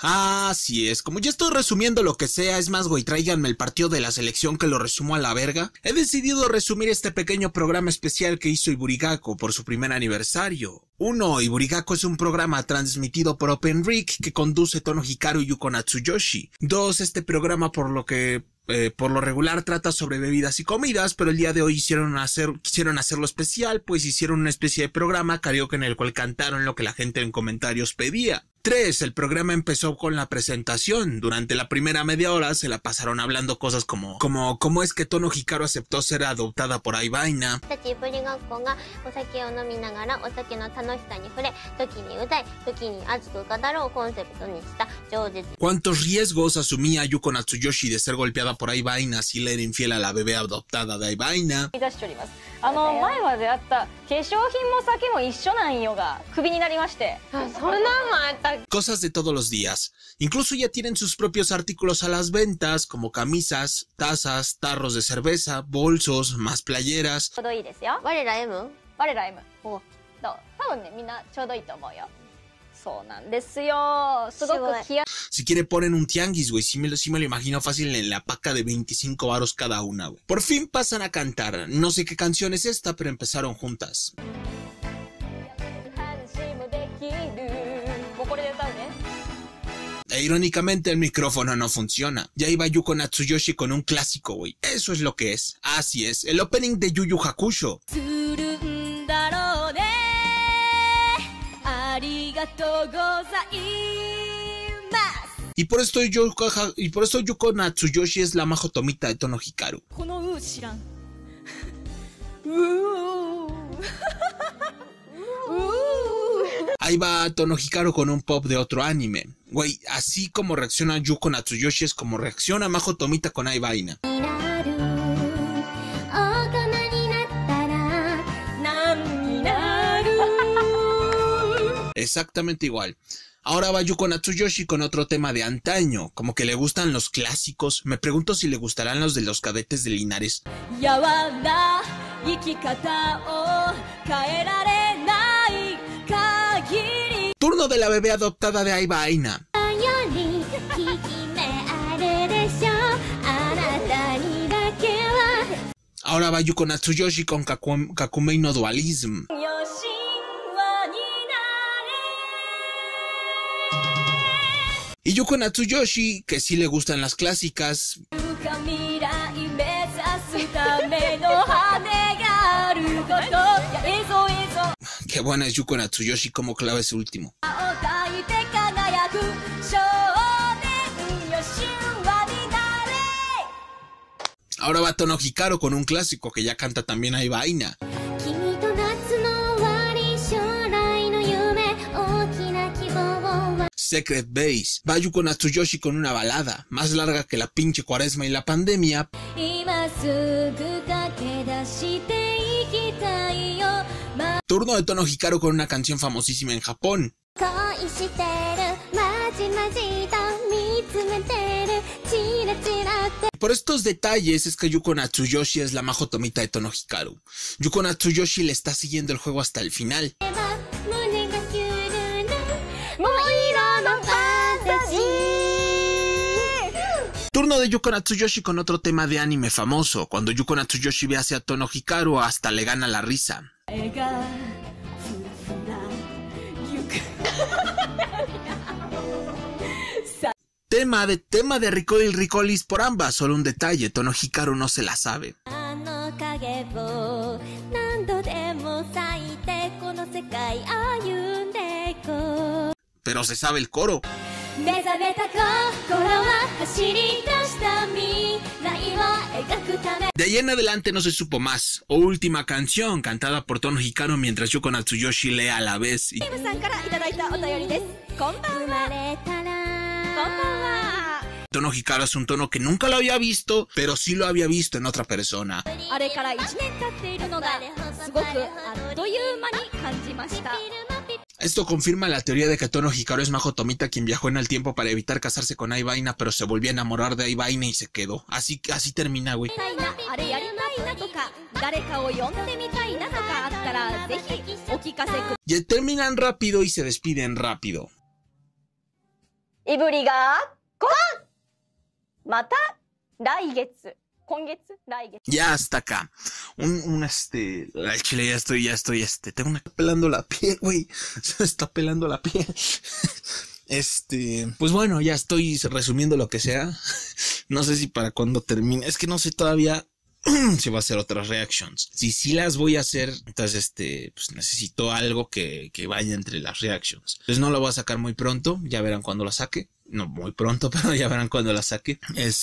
Así es, como ya estoy resumiendo lo que sea, es más, güey, tráiganme el partido de la selección que lo resumo a la verga. He decidido resumir este pequeño programa especial que hizo Iburigako por su primer aniversario. 1. Iburigako es un programa transmitido por OpenRick que conduce Tono Hikaru y Yuko Natsuyoshi. 2. Este programa por lo regular trata sobre bebidas y comidas, pero el día de hoy quisieron hacerlo especial, pues hicieron una especie de programa karaoke en el cual cantaron lo que la gente en comentarios pedía. 3. El programa empezó con la presentación. Durante la primera media hora se la pasaron hablando cosas como cómo es que Tono Hikaru aceptó ser adoptada por Aibaina, cuántos riesgos asumía Yuko Natsuyoshi de ser golpeada por Aibaina si le era infiel a la bebé adoptada de Aibaina. Cosas de todos los días. Incluso ya tienen sus propios artículos a las ventas, como camisas, tazas, tarros de cerveza, bolsos, más playeras. Si quiere ponen un tianguis, güey. Sí me lo imagino fácil en la paca de 25 varos cada una, güey. Por fin pasan a cantar. No sé qué canción es esta, pero empezaron juntas. E irónicamente el micrófono no funciona. Ya iba Yuko Natsuyoshi con un clásico, güey. Eso es lo que es. Así es, el opening de Yu Yu Hakusho. Y por esto Yuko Natsuyoshi es la Majo Tomita de Tono Hikaru. Ahí va Tono Hikaru con un pop de otro anime. Güey, así como reacciona Yuko Natsuyoshi es como reacciona Majo Tomita con Aibaina. Exactamente igual. Ahora va Yuko Natsuyoshi con otro tema de antaño, como que le gustan los clásicos. Me pregunto si le gustarán los de los cadetes de Linares. Turno de la bebé adoptada de Aibaina. Ahora va Yuko Natsuyoshi con Kakumei no Dualism. Y Yuko Natsuyoshi, que sí le gustan las clásicas. Qué buena es Yuko Natsuyoshi, como clave ese último. Ahora va Tono Hikaru con un clásico que ya canta también Aibaina. Secret Base. Va Yuko Natsuyoshi con una balada, más larga que la pinche cuaresma y la pandemia. Turno de Tono Hikaru con una canción famosísima en Japón. Por estos detalles es que Yuko Natsuyoshi es la Majo Tomita de Tono Hikaru. Yuko Natsuyoshi le está siguiendo el juego hasta el final. Turno de Yuko Natsuyoshi con otro tema de anime famoso. Cuando Yuko Natsuyoshi ve hacia Tono Hikaru hasta le gana la risa. Tema de Ricolis por ambas. Solo un detalle, Tono Hikaru no se la sabe. Pero se sabe el coro. De ahí en adelante no se supo más. O última canción cantada por Tono Hikaru mientras Yuko Natsuyoshi lee a la vez. Tono Hikaru es un tono que nunca lo había visto, pero sí lo había visto en otra persona. Esto confirma la teoría de que Tono Hikaru es Majo Tomita, quien viajó en el tiempo para evitar casarse con Aibaina, pero se volvió a enamorar de Aibaina y se quedó. Así termina, güey. Y terminan rápido y se despiden rápido. いぶりがっこまた来月。 Ya hasta acá. Al chile ya estoy, tengo una pelando la piel, güey. Se está pelando la piel. Pues bueno, ya estoy resumiendo lo que sea. No sé si para cuando termine, es que no sé todavía si va a hacer otras reactions. Si sí las voy a hacer, entonces pues necesito algo que vaya entre las reactions. Entonces no lo voy a sacar muy pronto, ya verán cuando la saque. No muy pronto, pero ya verán cuando la saque.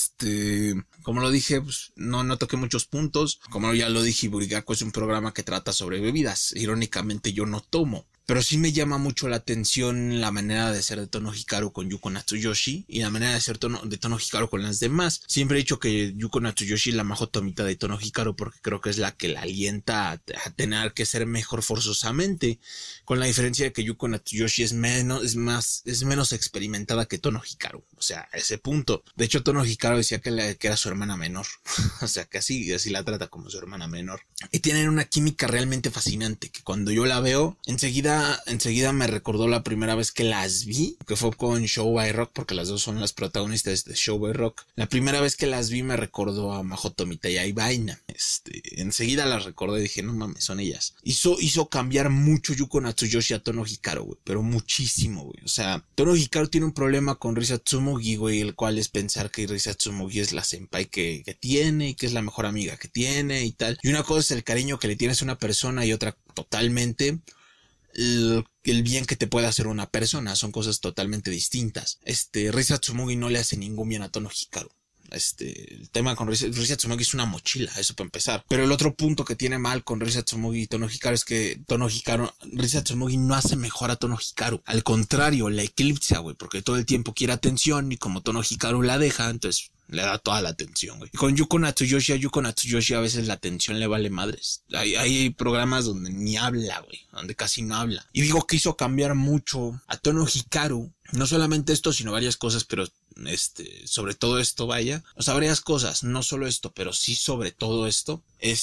Como lo dije, pues no toqué muchos puntos. Como ya lo dije, Burigako es un programa que trata sobre bebidas. Irónicamente yo no tomo. Pero sí me llama mucho la atención la manera de ser de Tono Hikaru con Yuko Natsuyoshi y la manera de ser de Tono Hikaru con las demás. Siempre he dicho que Yuko Natsuyoshi es la majotomita de Tono Hikaru porque creo que es la que la alienta a tener que ser mejor forzosamente. Con la diferencia de que Yuko Natsuyoshi es menos experimentada que Tono Hikaru. O sea, a ese punto. De hecho, Tono Hikaru decía que era su hermana menor. O sea, que así la trata como su hermana menor. Y tienen una química realmente fascinante que cuando yo la veo, enseguida me recordó la primera vez que las vi, que fue con Show by Rock, porque las dos son las protagonistas de Show by Rock. La primera vez que las vi me recordó a Mahotomita y a Ibaina. Enseguida las recordé y dije, no mames, son ellas. Hizo cambiar mucho Yuko Natsuyoshi a Tono Hikaru, güey, pero muchísimo, güey. O sea, Tono Hikaru tiene un problema con Risa Tsumugi, güey, el cual es pensar que Risa Tsumugi es la senpai que tiene y que es la mejor amiga que tiene y tal. Y una cosa es el cariño que le tienes a una persona y otra totalmente el bien que te puede hacer una persona. Son cosas totalmente distintas. Risa Tsumugi no le hace ningún bien a Tono Hikaru. El tema con Risa Tsumugi es una mochila, eso para empezar. Pero el otro punto que tiene mal con Risa Tsumugi y Tono Hikaru es que Risa Tsumugi no hace mejor a Tono Hikaru. Al contrario, la eclipsa, güey, porque todo el tiempo quiere atención y como Tono Hikaru la deja, entonces le da toda la atención, güey. Y con Yuko Natsuyoshi a veces la atención le vale madres. Hay programas donde ni habla, güey, donde casi no habla. Y digo que hizo cambiar mucho a Tono Hikaru. No solamente esto, sino varias cosas, pero sobre todo esto, vaya. O sea, varias cosas, no solo esto, pero sí sobre todo esto.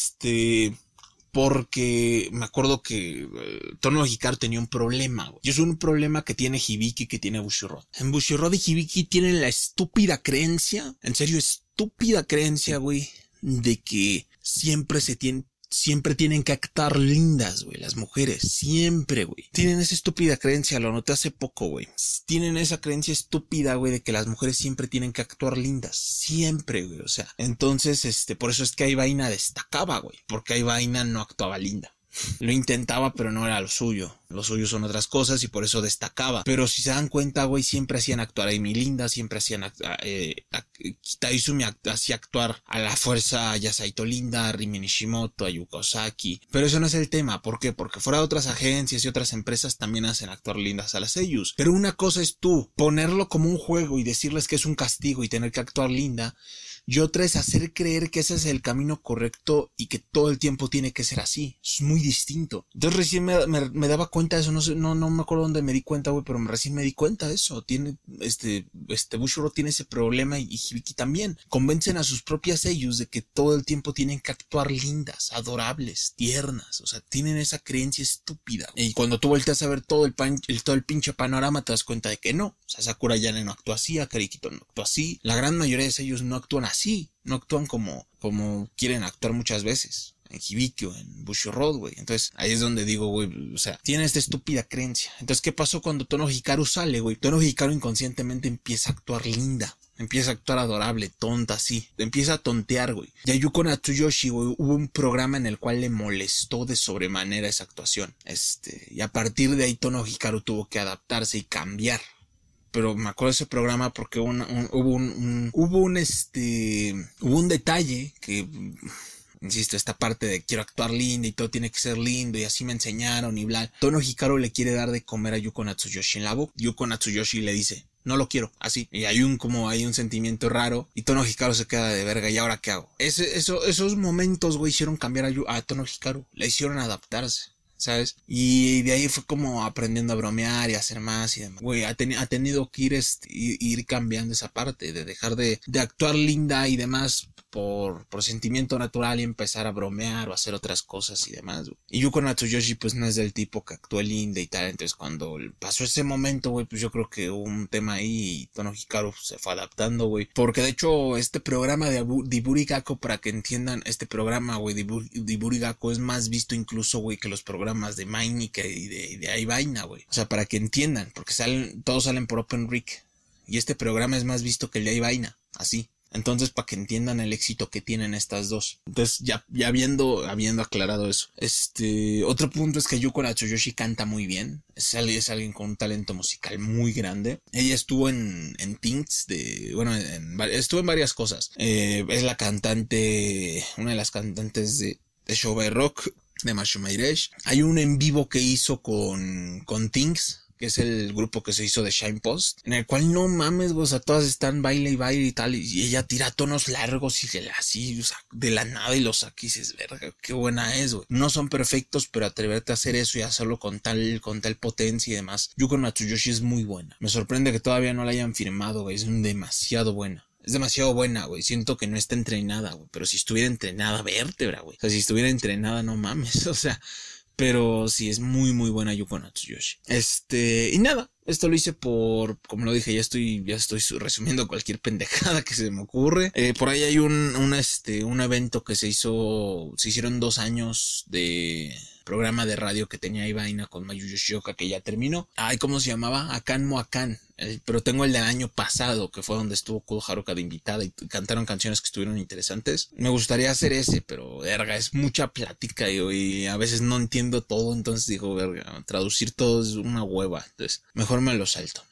Porque me acuerdo que Tono Hikaru tenía un problema, güey. Y es un problema que tiene Hibiki, que tiene Bushiroad. En Bushiroad y Hibiki tienen la estúpida creencia, en serio, estúpida creencia, güey, de que siempre tienen que actuar lindas, güey, las mujeres, siempre, güey. Tienen esa estúpida creencia, lo noté hace poco, güey. Tienen esa creencia estúpida, güey, de que las mujeres siempre tienen que actuar lindas, siempre, güey, o sea. Entonces, por eso es que Aibaina destacaba, güey, porque Aibaina no actuaba linda. Lo intentaba, pero no era lo suyo. Lo suyo son otras cosas y por eso destacaba. Pero si se dan cuenta, güey, siempre hacían actuar a Amy linda, siempre hacían Kitaizumi hacía actuar a la fuerza a Yasaito linda, a Rimi Nishimoto, a Yuka Ozaki. Pero eso no es el tema. ¿Por qué? Porque fuera de otras agencias y otras empresas también hacen actuar lindas a las seiyus. Pero una cosa es tú ponerlo como un juego y decirles que es un castigo y tener que actuar linda. Y otra es hacer creer que ese es el camino correcto y que todo el tiempo tiene que ser así. Es muy distinto. Entonces recién me daba cuenta de eso. No sé, no me acuerdo dónde me di cuenta, güey, pero recién me di cuenta de eso. Tiene, Bushiroad tiene ese problema y Hibiki también. Convencen a sus propias seiyus de que todo el tiempo tienen que actuar lindas, adorables, tiernas. O sea, tienen esa creencia estúpida. Y cuando tú volteas a ver todo el pinche panorama, te das cuenta de que no. O sea, Sakura Yane no actúa así, Akari Kito no actúa así. La gran mayoría de seiyus no actúan así, no actúan como quieren actuar muchas veces en Hibiki o en Bushiroad, güey. Entonces ahí es donde digo, güey, o sea, tiene esta estúpida creencia. Entonces, ¿qué pasó cuando Tono Hikaru sale, güey? Tono Hikaru inconscientemente empieza a actuar linda, empieza a actuar adorable, tonta, así, empieza a tontear, güey. Y a Yuko Natsuyoshi, güey, hubo un programa en el cual le molestó de sobremanera esa actuación. Y a partir de ahí Tono Hikaru tuvo que adaptarse y cambiar. Pero me acuerdo de ese programa porque hubo un detalle que, insisto, esta parte de quiero actuar linda y todo tiene que ser lindo y así me enseñaron y bla. Tono Hikaru le quiere dar de comer a Yuko Natsuyoshi en la boca. Yuko Natsuyoshi le dice, no lo quiero, así. Y hay un sentimiento raro y Tono Hikaru se queda de verga. ¿Y ahora qué hago? Esos momentos, güey, hicieron cambiar a Tono Hikaru. Le hicieron adaptarse, ¿sabes? Y de ahí fue como aprendiendo a bromear y a hacer más y demás. Güey, ha tenido que ir cambiando esa parte, de dejar de actuar linda y demás por sentimiento natural y empezar a bromear o hacer otras cosas y demás, güey. Y Yuko Natsuyoshi pues no es del tipo que actúa linda y tal, entonces cuando pasó ese momento, güey, pues yo creo que hubo un tema ahí y Tono Hikaru se fue adaptando, güey. Porque de hecho este programa de Iburigako, para que entiendan, este programa, güey, de Iburigako es más visto incluso, güey, que los programas de Maini y de Aivaina, güey. O sea, para que entiendan, porque todos salen por OpenRick. Y este programa es más visto que el de Aivaina, así. Entonces, para que entiendan el éxito que tienen estas dos. Entonces, ya habiendo aclarado eso. Otro punto es que Yuko Natsuyoshi canta muy bien. Es alguien con un talento musical muy grande. Ella estuvo en Things estuvo en varias cosas. Es la cantante, una de las cantantes de Shobai Rock, de Mashima Iresh. Hay un en vivo que hizo con Things, que es el grupo que se hizo de Shine Post, en el cual no mames, o sea, todas están baile y baile y tal, y ella tira tonos largos y así, o sea, de la nada y los saca y dices, verga, qué buena es, güey. No son perfectos, pero atreverte a hacer eso y hacerlo con tal potencia y demás. Yuko Natsuyoshi es muy buena. Me sorprende que todavía no la hayan firmado, güey, es demasiado buena. Es demasiado buena, güey. Siento que no está entrenada, güey. Pero si estuviera entrenada, vértebra, güey. O sea, si estuviera entrenada, no mames. O sea, pero sí es muy, muy buena Yuko Natsuyoshi. Y nada. Esto lo hice como lo dije, ya estoy resumiendo cualquier pendejada que se me ocurre. Por ahí hay un evento que se hicieron 2 años de programa de radio que tenía Aivaina con Mayu Yoshioka, que ya terminó. Ay, ¿cómo se llamaba? Akan mo Akan. Pero tengo el del año pasado, que fue donde estuvo Kudo Haruka de invitada y cantaron canciones que estuvieron interesantes. Me gustaría hacer ese, pero verga, es mucha plática y a veces no entiendo todo, entonces digo, verga, traducir todo es una hueva. Entonces, mejor me lo salto.